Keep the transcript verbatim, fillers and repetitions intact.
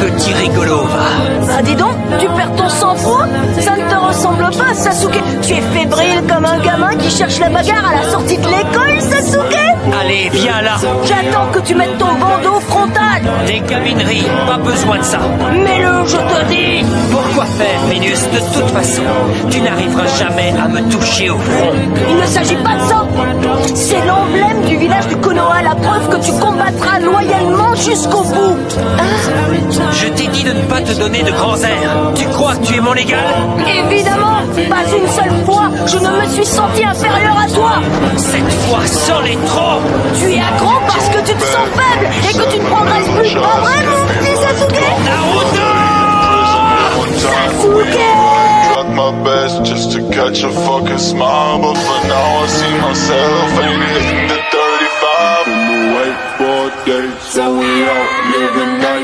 petit rigolo, va. Ah, dis donc, tu perds ton sang-froid? Ça ne te ressemble pas, Sasuke. Tu es fébrile comme un gamin qui cherche la bagarre à la sortie de l'école, Sasuke. Allez, viens là. J'attends que tu mettes ton bandeau frontal. Des gamineries, pas besoin de ça. Mets-le, je te dis. Pourquoi faire, Minus? De toute façon, tu n'arriveras jamais à me toucher au front. Il ne s'agit pas de ça. C'est l'emblème du village du Konoha, la preuve que tu combattras loyalement jusqu'au bout. Ah. Je t'ai dit de ne pas te donner de grands airs. Tu crois que tu es mon égal? Évidemment, pas une seule fois, je ne me suis senti inférieur à toi. Cette fois, c'en est trop. Tu es accro parce que tu te sens faible et que tu ne progresses plus. Pas vrai, mon petit Sasuke? Naruto! Sasuke! My best just to catch a fucking smile, but for now I see myself ain't hitting the thirty-five. Been awake for days, so we out living life.